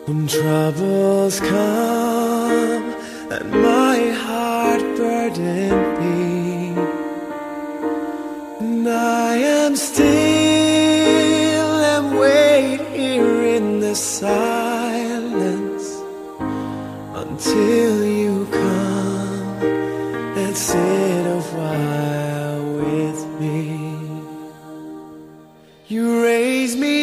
When troubles come and my heart burden be, and I am still and wait here in the silence until you come and sit a while with me. You raise me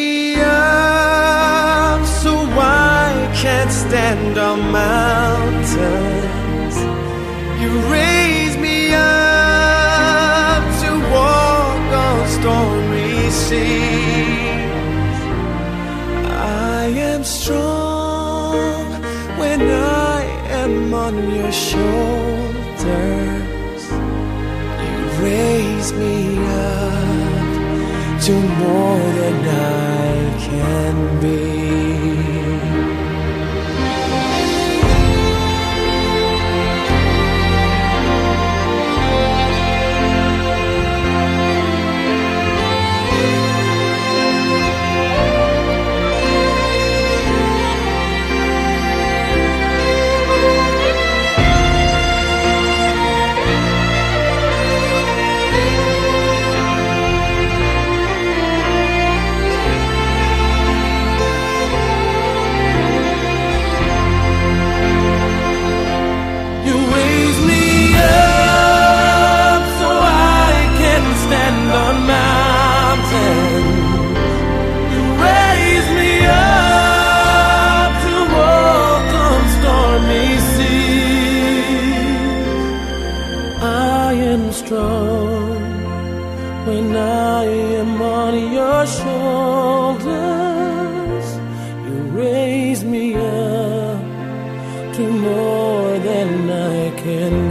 up so I can't stand on mountains. You raise me up to walk on stormy seas. I am strong when I am on your shoulders. You raise me up to more than I can be. Strong when I am on your shoulders. You raise me up to more than I can